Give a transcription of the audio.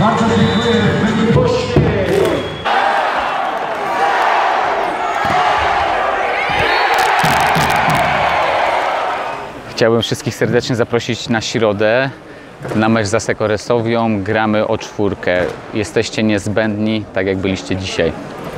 Bardzo dziękuję. Byli pośpiech. Chciałbym wszystkich serdecznie zaprosić na środę na mecz z Asseco Resowią. Gramy o 4. Jesteście niezbędni, tak jak byliście dzisiaj.